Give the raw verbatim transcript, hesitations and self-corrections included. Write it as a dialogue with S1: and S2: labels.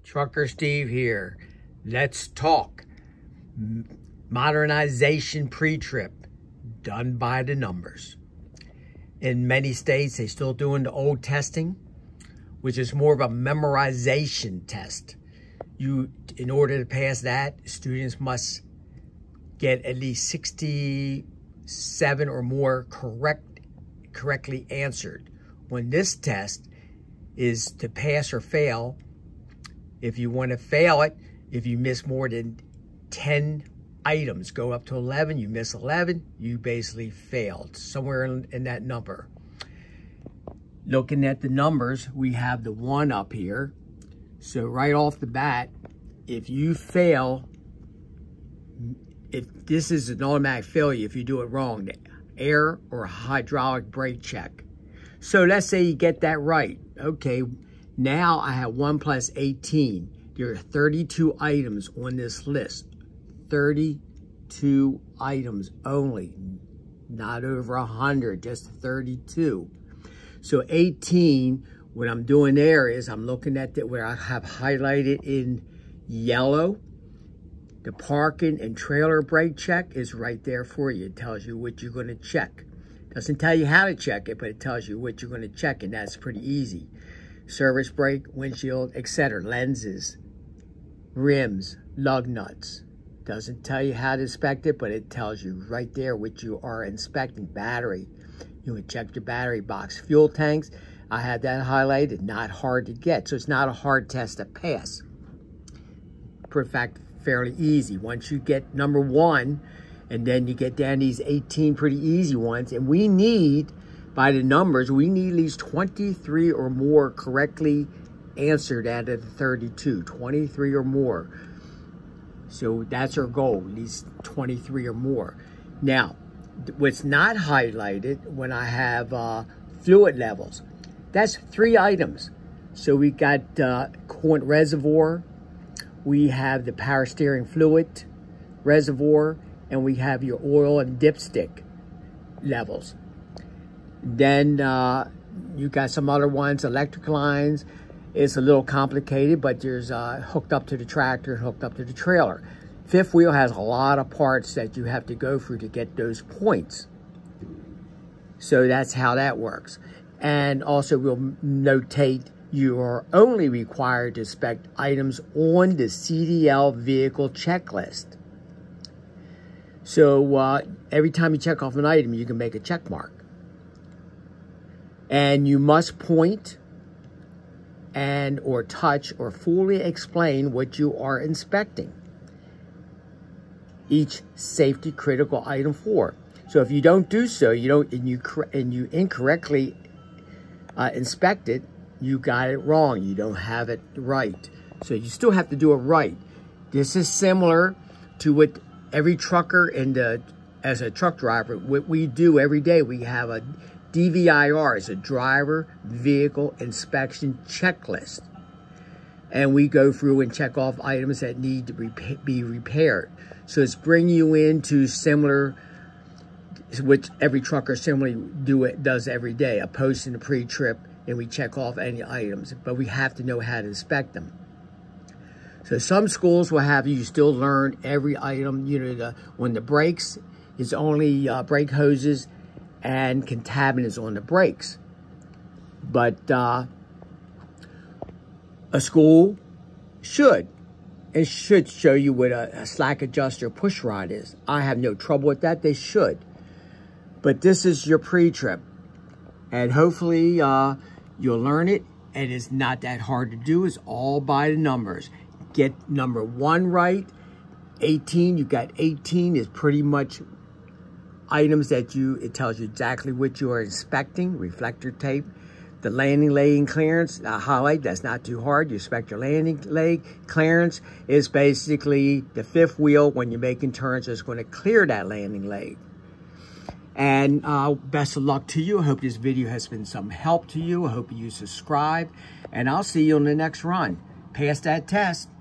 S1: Trucker Steve here. Let's talk modernization pre-trip done by the numbers. In many states, they're still doing the old testing, which is more of a memorization test. You, in order to pass that, students must get at least sixty-seven or more correct, correctly answered. When this test is to pass or fail, if you want to fail it, if you miss more than ten items, go up to eleven, you miss eleven, you basically failed, somewhere in, in that number. Looking at the numbers, we have the one up here. So right off the bat, if you fail, if this is an automatic failure, if you do it wrong, the air or hydraulic brake check. So let's say you get that right. Okay, now I have one plus eighteen. There are thirty-two items on this list. thirty-two items only, not over one hundred, just thirty-two. So eighteen, what I'm doing there is I'm looking at the, where I have highlighted in yellow. The parking and trailer brake check is right there for you. It tells you what you're going to check. Doesn't tell you how to check it, but it tells you what you're going to check, and that's pretty easy. Service brake, windshield, et cetera. Lenses, rims, lug nuts. Doesn't tell you how to inspect it, but it tells you right there what you are inspecting. Battery. You would check your battery box. Fuel tanks, I had that highlighted. Not hard to get, so it's not a hard test to pass. In fact, fairly easy. Once you get number one, and then you get down these eighteen pretty easy ones, and we need, by the numbers, we need at least twenty-three or more correctly answered out of the thirty-two. twenty-three or more. So that's our goal, at least twenty-three or more. Now, what's not highlighted when I have uh, fluid levels, that's three items. So we got uh, coolant reservoir, we have the power steering fluid reservoir, and we have your oil and dipstick levels. Then uh, you got some other ones, electric lines. It's a little complicated, but there's uh, hooked up to the tractor, hooked up to the trailer. Fifth wheel has a lot of parts that you have to go through to get those points. So that's how that works. And also we'll notate you are only required to inspect items on the C D L vehicle checklist. So uh, every time you check off an item, you can make a check mark. And you must point and or touch or fully explain what you are inspecting each safety critical item for. So if you don't do so, you don't and you and you incorrectly uh, inspect it, you got it wrong. You don't have it right. So you still have to do it right. This is similar to what every trucker and uh, as a truck driver, what we do every day. We have a D V I R, is a driver vehicle inspection checklist. And we go through and check off items that need to repa be repaired. So it's bringing you into similar, which every trucker similarly do it, does every day, a post and a pre-trip, and we check off any items. But we have to know how to inspect them. So some schools will have you still learn every item. You know, the, when the brakes is only uh, brake hoses and contaminants on the brakes. But uh, a school should, and should show you what a, a slack adjuster push rod is. I have no trouble with that, they should. But this is your pre-trip. And hopefully uh, you'll learn it, and it's not that hard to do. It's all by the numbers. Get number one right, eighteen, you got eighteen is pretty much items that you, it tells you exactly what you are inspecting, reflector tape. The landing leg clearance, I highlight, that's not too hard. You inspect your landing leg clearance is basically the fifth wheel when you're making turns is going to clear that landing leg. And uh, best of luck to you. I hope this video has been some help to you. I hope you subscribe, and I'll see you on the next run. Pass that test.